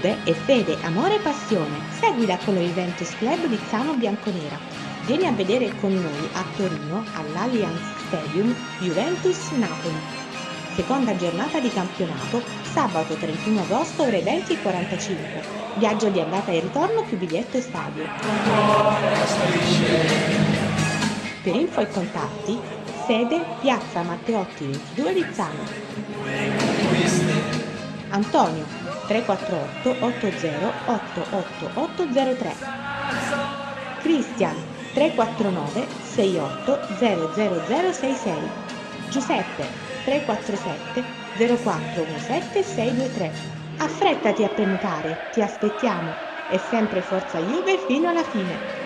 Juve è fede, amore e passione. Seguila con lo Juventus Club di Zano Bianconera. Vieni a vedere con noi a Torino, all'Allianz Stadium, Juventus Napoli. Seconda giornata di campionato, sabato 31 agosto ore 20:45. Viaggio di andata e ritorno più biglietto stadio. Per info e contatti, sede Piazza Matteotti 22 di Zano. Antonio 348 80 88803. Cristian 349 68 00066. Giuseppe 347 0417 623. Affrettati a prenotare, ti aspettiamo. E sempre Forza Juve fino alla fine.